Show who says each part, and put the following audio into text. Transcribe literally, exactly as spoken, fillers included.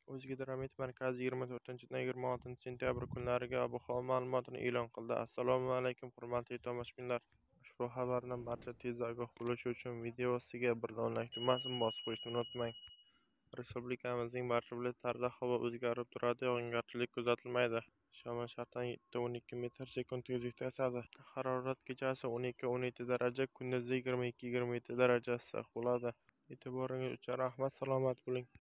Speaker 1: O'zgidromet markazi yigirma to'rtinchidan yigirma oltinchi sentyabr kunlariga ob-havo ma'lumotini e'lon qildi. Assalomu alaykum, hurmatli tomoshabinlar. Ushbu xabardan barcha tez ogoh bo'lishi uchun videosiga birdamlik tugmasini bosib qo'yishni unutmang. Respublikamizning barcha viloyatlarida havo o'zgarib turadi, yog'ingarchilik kuzatilmaydi. Shamol sharqdan yetti o'n ikki metr sekund tezlikda esadi. Harorat kechasi o'n ikki o'n yetti daraja, kunduzi yigirma ikki yigirma yetti daraja issiq bo'ladi. E'tiboringiz uchun rahmat, salomat bo'ling.